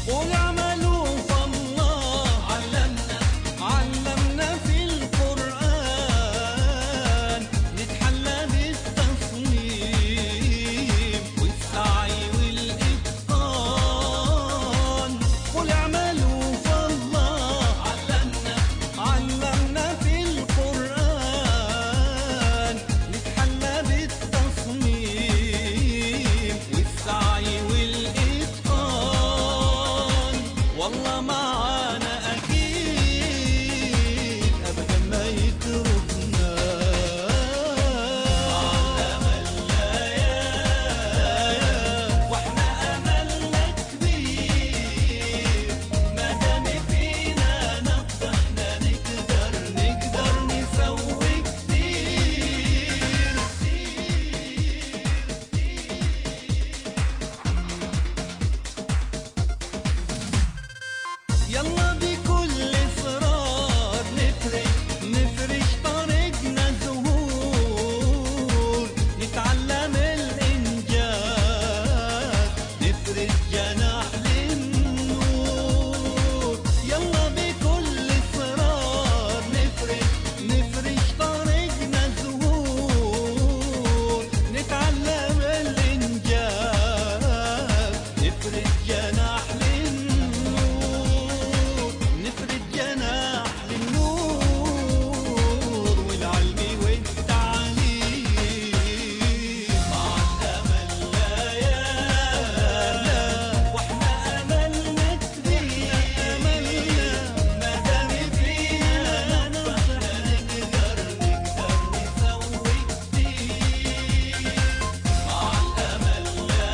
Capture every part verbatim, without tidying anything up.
قول اعملوا فالله علمنا علمنا في القرآن نتحلى بالتصميم والسعي والإتقان. قول اعملوا فالله علمنا علمنا في القرآن نتحلى بالتصميم والسعي والإتقان. والله معانا أكيد أبدا ما يتركنا. علم الليالي واحنا أملنا كبير ما دام فينا نبض احنا نقدر نقدر نسوي كتير يلا بكل إصرار نفرش نفرش طريقنا زهور نتعلم الإنجاز نفرش جناح للنور. يلا بكل إصرار نفرش نفرش طريقنا زهور نتعلم الإنجاز نفرش جناح للنور نفرد جناح للنور والعلم والتعليم. مع الأمل ليالي واحنا أملنا كبير أملنا ما دام فينا نبض احنا نقدر نقدر نسوي كتير. مع الأمل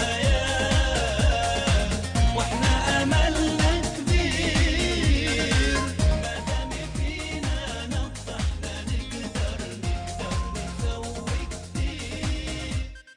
ليالي واحنا أملنا كبير ما دام فينا نبض احنا نقدر نقدر نسوي كتير.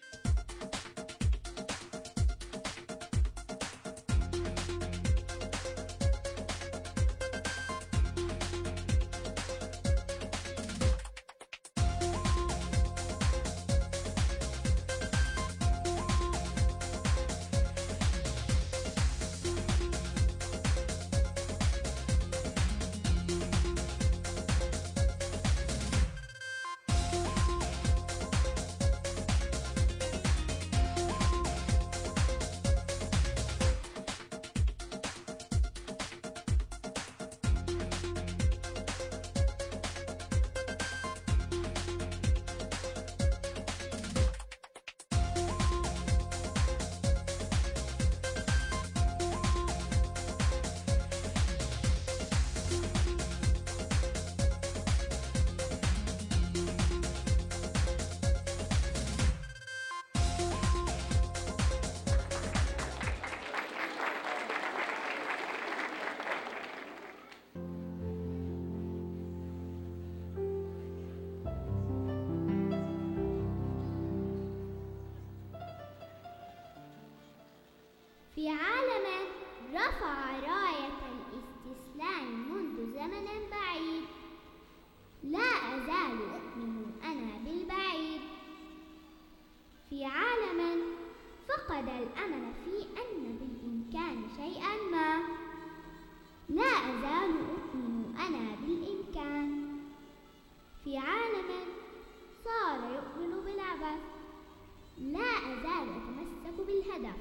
في عالم رفع راية الاستسلام منذ زمن بعيد لا أزال أؤمن أنا بالبعيد. في عالم فقد الأمل في أن بالإمكان شيئا ما لا أزال أؤمن أنا بالإمكان. في عالم صار يؤمن بالعبث لا أزال أتمسك بالهدف.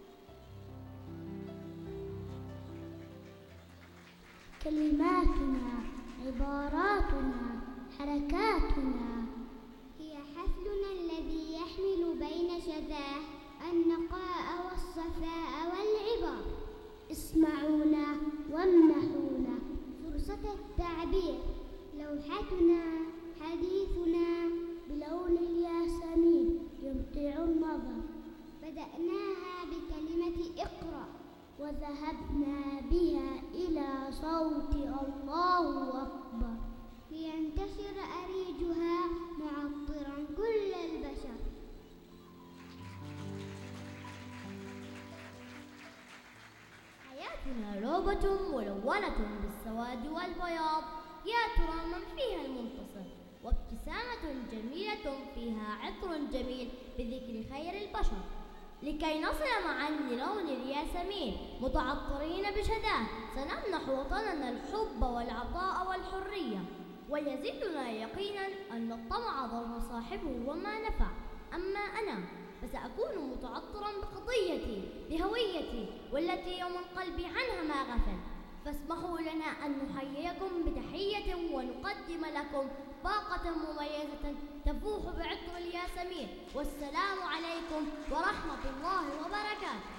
كلماتنا عباراتنا حركاتنا هي حفلنا الذي يحمل بين شذاه النقاء والصفاء والعبار. اسمعونا وامنحونا فرصة التعبير. لوحتنا حديثنا بلون الياسمين يمتع النظر. بدأناها بكلمة اقرأ وذهبنا بها إلى صوت الله أكبر لينتشر أريجها معطرا كل البشر. حياتنا لعبة ملونة بالسواد والبياض، يا ترى من فيها المنتصر؟ وابتسامة جميلة فيها عطر جميل بذكر خير البشر. لكي نصل معا للون الياسمين والياسمين متعطرين بشذاه سنمنح وطننا الحب والعطاء والحرية. ويزيدنا يقينا أن الطمع ضر صاحبه وما نفع. أما أنا فسأكون متعطرا بقضيتي بهويتي والتي يوم قلبي عنها ما غفل. فاسمحوا لنا أن نحييكم بتحية ونقدم لكم باقة مميزة تفوح بعطر الياسمين. والسلام عليكم ورحمة الله وبركاته.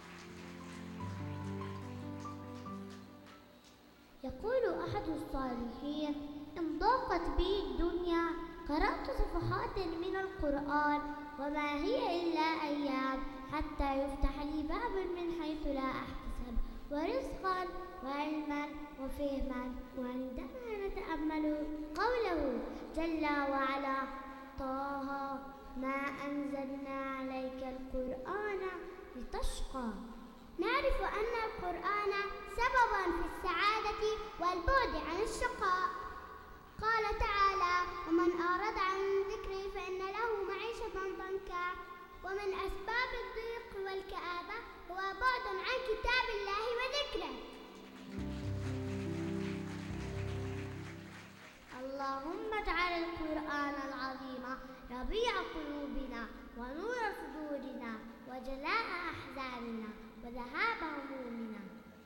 يقول أحد الصالحين: إن ضاقت بي الدنيا قرأت صفحات من القرآن وما هي إلا أيام حتى يفتح لي باب من حيث لا أحتسب، ورزقا وعلما وفهما. وعندما نتأمل قوله جل وعلا: طه ما أنزلنا عليك القرآن لتشقى، نعرف أن القرآن سبب في السعادة والبعد عن الشقاء. قال تعالى: ومن أعرض عن ذكري فإن له معيشة ضنكا. ومن أسباب الضيق والكآبة هو بعد عن كتاب الله وذكره. اللهم اجعل القرآن العظيم ربيع قلوبنا ونور صدورنا وجلاء أحزاننا وذهاب همومنا.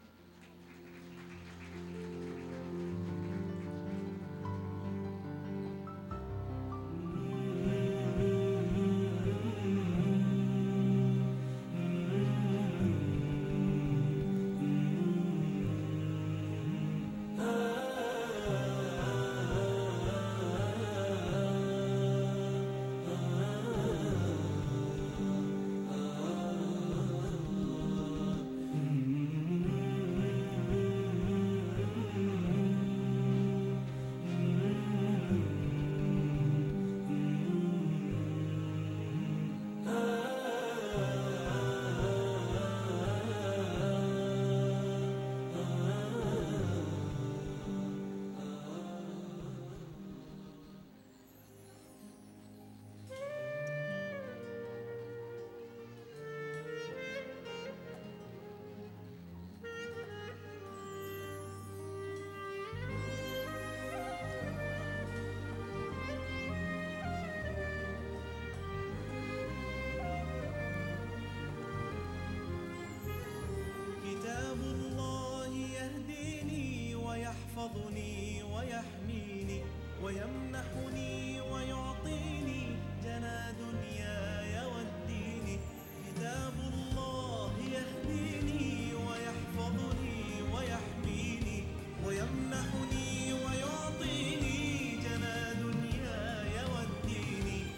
يحفظني ويحميني ويمنحني ويعطيني جنى دنياي والدين. كتاب الله يهديني ويحفظني ويحميني ويمنحني ويعطيني جنى دنياي والدين.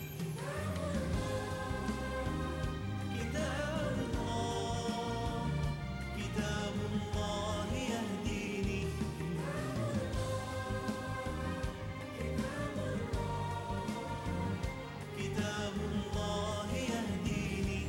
كتاب الله كتاب الله يهديني. كتاب الله يهديني.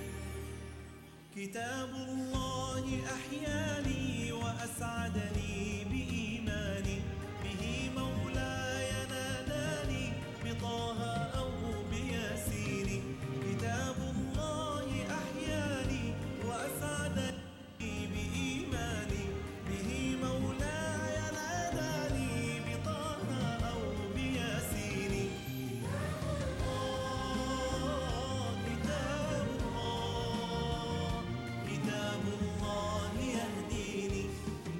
كتاب الله أحياني وأسعدني بإيماني. به مولاي ناداني بطه أو بياسين. كتاب الله أحياني وأسعدني بإيماني. به مولاي ناداني بطه أو بياسين. آه كتاب الله كتاب الله يهديني.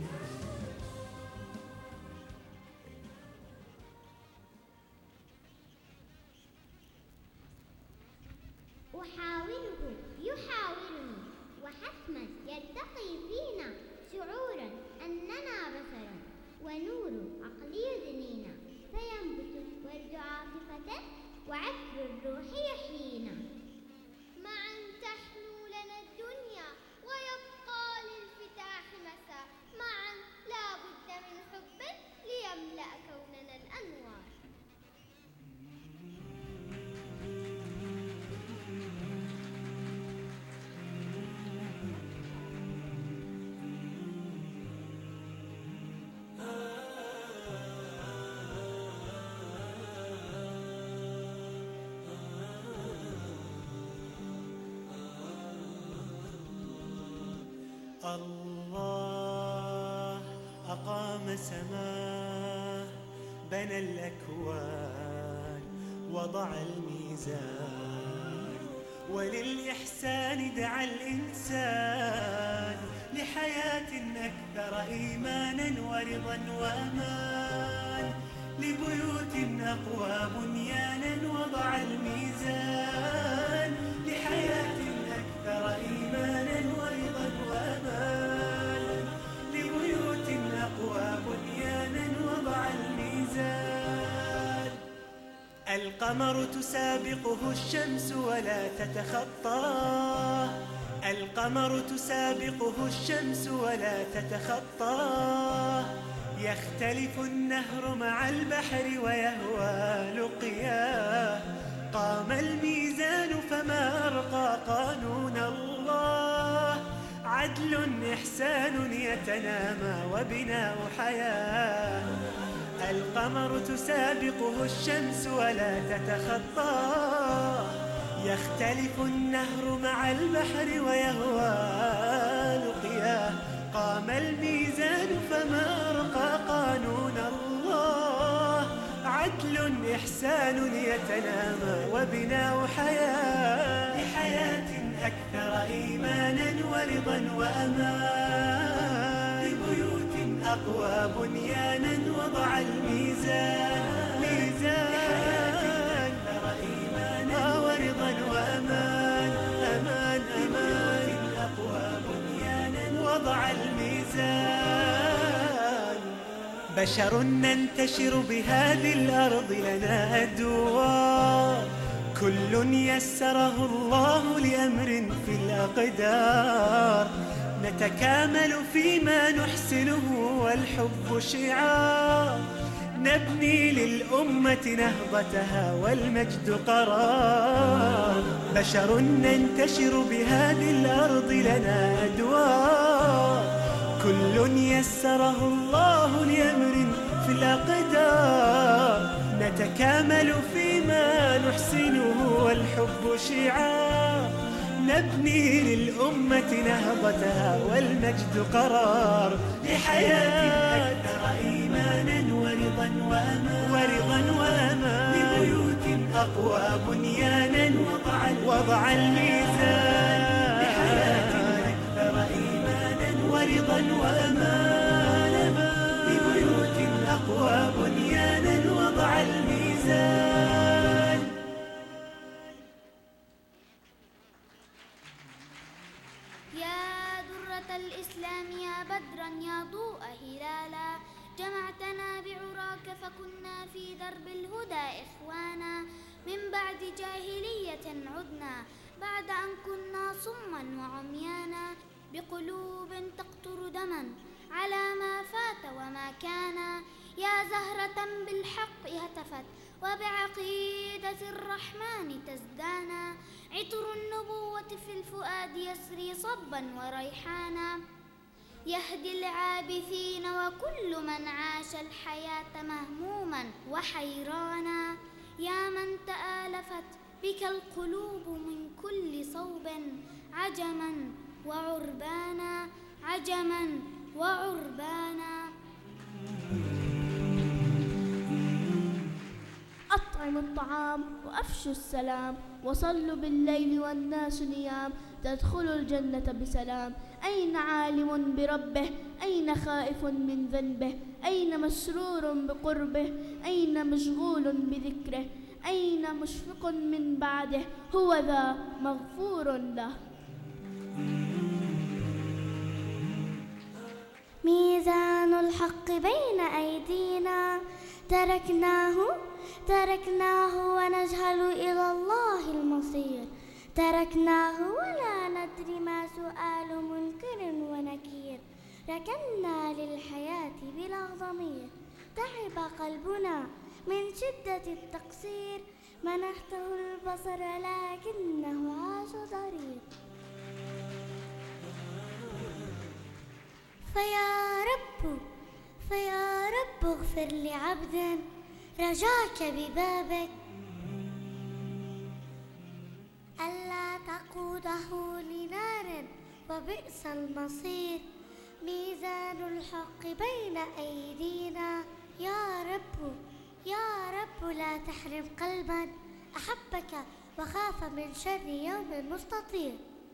أحاوره يحاورني وحتما يلتقي فينا شعورا أننا بشر ونور عقلي يدنينا. فينبت ورد عاطفة وعطر الروح يحيينا. معا تحلو لنا الدنيا ويبقى للفتاح مساء. معا لا بد من حب ليملأ كوننا الأنوار. الله أقام سماه، بنى الأكوان، وضع الميزان، وللإحسان دعا الإنسان، لحياة أكثر إيمانا ورضا وأمان، لبيوت أقوى بنيانا وضع الميزان، لحياة أكثر إيمانا ورضا وأمان، لبيوت أقوى بنيانا وضع الميزان. القمر تسابقه الشمس ولا تتخطاه، القمر تسابقه الشمس ولا تتخطاه، يختلف النهر مع البحر ويهوى لقياه، قام الميزان فما أرقى قانون الله، عدل إحسان يتنامى وبناء حياة. القمر تسابقه الشمس ولا تتخطاه، يختلف النهر مع البحر ويهوى لقياه، قام الميزان فما أرقى قانون الله، عدل إحسان يتنامى وبناء حياة، لحياة أكثر إيمانا ورضا وأمان، لبيوت أقوى بنيانا وضع الميزان، ميزان لحياة أكثر إيمانا ورضا وأمان، أمان أمان أقوى بنيانا وضع الميزان. بشر ننتشر بهذه الأرض لنا أدوار، كل يسره الله لأمر في الأقدار، نتكامل فيما نحسنه والحب شعار، نبني للأمة نهضتها والمجد قرار. بشر ننتشر بهذه الأرض لنا أدوار، كل يسره الله لأمر في الأقدار، نتكامل فيما نحسنه والحب شعار، نبني للأمة نهضتها والمجد قرار، لحياة أكثر إيمانا ورضا وأمان، ورضا وأمان، لبيوت أقوى بنيانا وضع وضع الميزان، لحياة أكثر إيمانا ورضا وأمان، لبيوت أقوى بنيانا وضع الميزان. يا درة الإسلام يا بدرا يا ضوء هلالا، جمعتنا بعراك فكنا في درب الهدى إخوانا، من بعد جاهلية عدنا بعد أن كنا صما وعميانا، بقلوب تقطر دما على ما فات وما كان، يا زهرة بالحق هتفت وبعقيدة الرحمن تزدانا، عطر النبوة في الفؤاد يسري صبا وريحانا، يهدي العابثين وكل من عاش الحياة مهموما وحيرانا، يا من تآلفت بك القلوب من كل صوب، عجما وعربانا، عجما وعربانا. أطعموا الطعام وأفشوا السلام، وصلوا بالليل والناس نيام، تدخلوا الجنة بسلام. أين عالم بربه؟ أين خائف من ذنبه؟ أين مسرور بقربه؟ أين مشغول بذكره؟ أين مشفق من بعده؟ هو ذا مغفور له. ميزان الحق بين أيدينا، تركناه تركناه ونجهل إلى الله المصير، تركناه ولا ندري ما سؤال منكر ونكير، ركنا للحياة بلا ضمير، تعب قلبنا من شدة التقصير، منحته البصر لكنه عاش ضرير. فيا رب فيا رب اغفر لعبد رجاك ببابك، ألا تقوده لنار وبئس المصير. ميزان الحق بين أيدينا، يا رب يا رب لا تحرم قلبا أحبك وخاف من شر يوم مستطير.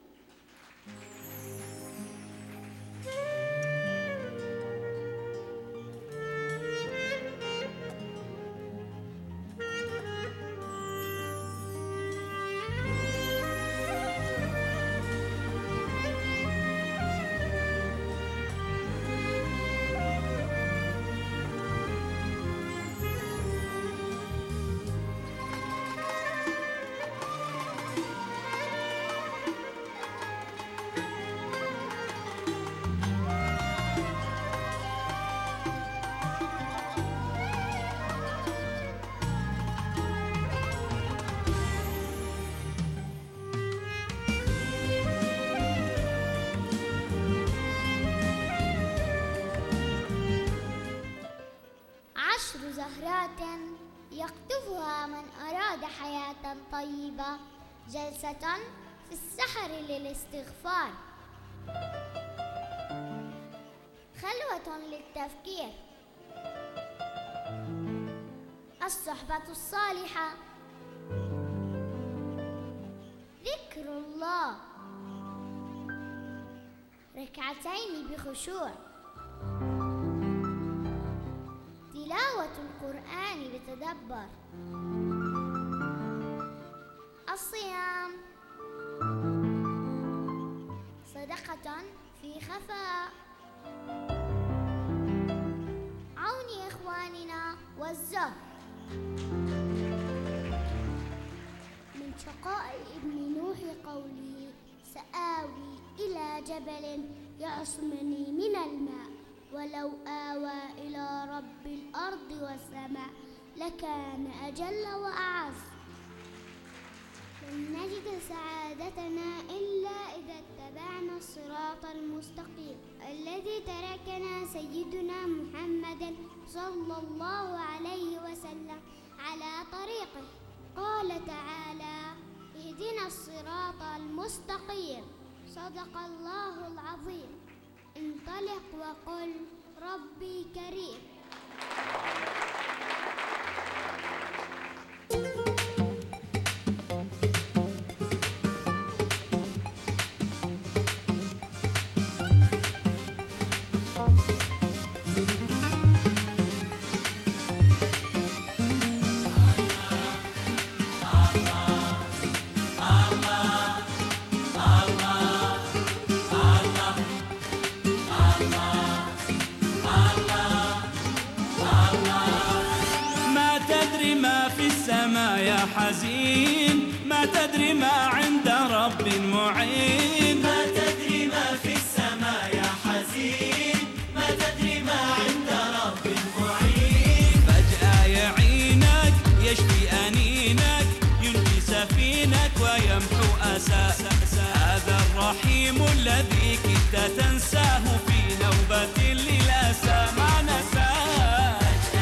عشر زهرات يقطفها من أراد حياة طيبة، جلسة في السحر للاستغفار، خلوة للتفكير، الصحبة الصالحة، ذكر الله، ركعتين بخشوع، تلاوة القرآن بتدبر، الصيام، صدقة في خفاء، عون إخواننا والزهر. من شقاء ابن نوح قوله: سآوي إلى جبل يعصمني من الماء، ولو آوى إلى رب الأرض والسماء لكان أجل وأعز. لن نجد سعادتنا إلا إذا اتبعنا الصراط المستقيم الذي تركنا سيدنا محمد صلى الله عليه وسلم على طريقه. قال تعالى: اهدنا الصراط المستقيم. صدق الله العظيم. انطلق وقل ربي كريم. يا حزين ما تدري ما عند رب معين، ما تدري ما في السماء يا حزين، ما تدري ما عند رب معين. فجأة يعينك يشفي أنينك، ينجي سفينك ويمحو أساء. هذا الرحيم الذي كنت تنساه في نوبة للأسى ما نساه.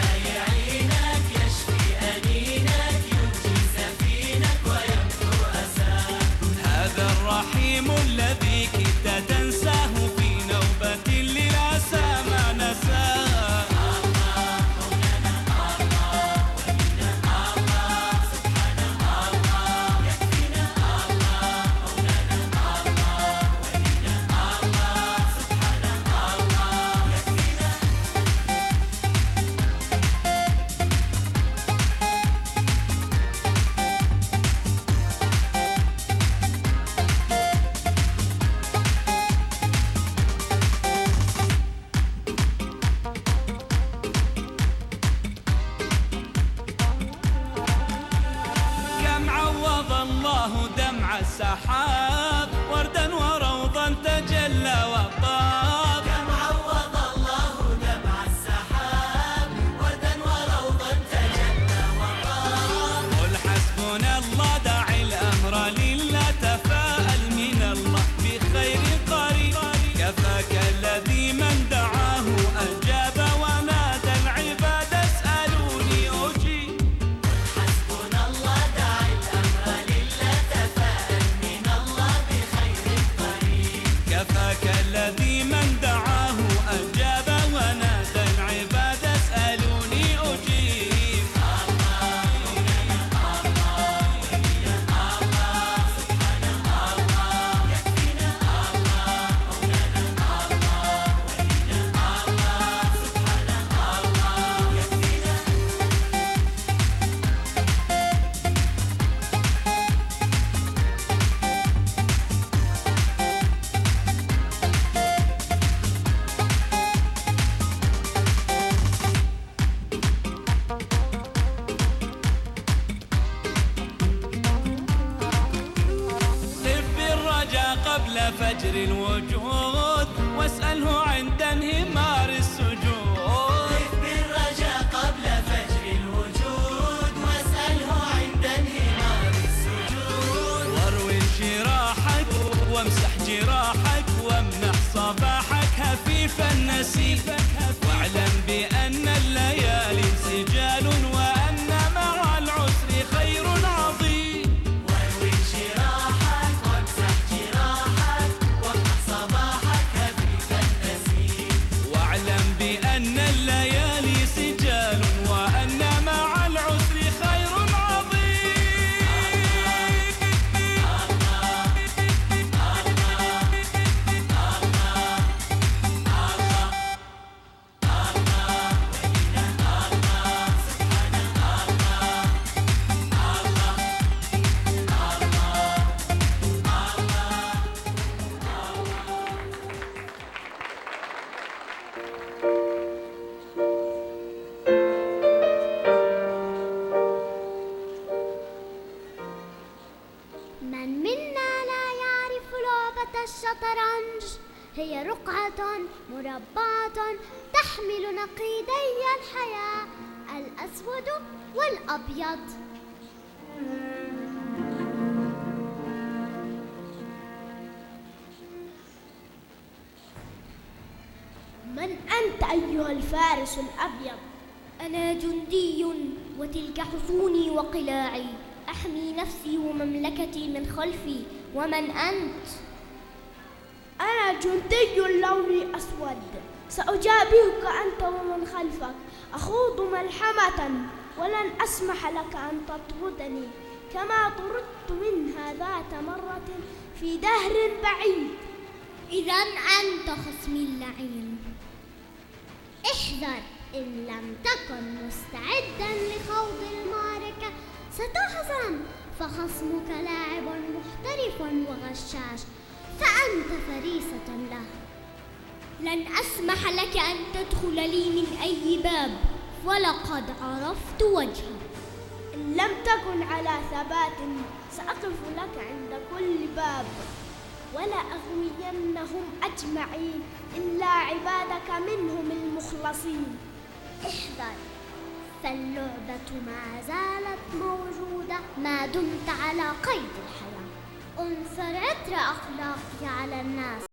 الرحيم الذي كنت تنساه في نوبة للأسى ما نساه. الله مولانا الله ولينا الله سبحان الله يكفينا. الله مولانا الله ولينا الله سبحان الله يكفينا. الله دمع السحاب وردا وروضا تجلى وطاب. كم عوض الله دمع السحاب وردا وروضا تجلى وطاب. قل حسبنا الله دع الأمر لله، تفاءل من الله بخير قريب. كفاك الذي من دعاه أجاب، ونادى العباد اسألوني أجيب. حسبنا الله دع الأمر لله، تفاءل من الله فجر الوجود واسأله عند انهمار السجود. قف بالرجاء قبل فجر الوجود واسأله عند انهمار السجود. واروي جراحك وامسح جراحك وامنح صباحك هفيف النسيم، واعلم بأن الليالي سجال وأن مع العسر خير عظيم. واروي جراحك وامسح جراحك وامنح صباحك هفيف النسيم، واعلم بأن الليالي سجال وأن مع العسر خير عظيم. من منا لا يعرف لعبة الشطرنج؟ هي رقعة مربعة تحمل نقيضي الحياة الأسود والأبيض. من أنت أيها الفارس الأبيض؟ أنا جندي، وتلك حصوني وقلاعي، أحمي نفسي ومملكتي من خلفي. ومن أنت؟ أنا جندي لوني أسود، سأجابهك أنت ومن خلفك. أخوض ملحمة ولن أسمح لك أن تطردني كما طردت منها ذات مرة في دهر بعيد. إذا أنت خصمي اللعين، احذر إن لم تكن مستعدا لخوض المعركة ستهزم، فخصمك لاعب محترف وغشاش، فأنت فريسة له. لن أسمح لك أن تدخل لي من أي باب، ولقد عرفت وجهي. إن لم تكن على ثبات سأقف لك عند كل باب، ولا أغوينهم أجمعين إلا عبادك منهم المخلصين. احذر، فاللعبة ما زالت موجودة ما دمت على قيد الحياة. انثر عطر أخلاقي على الناس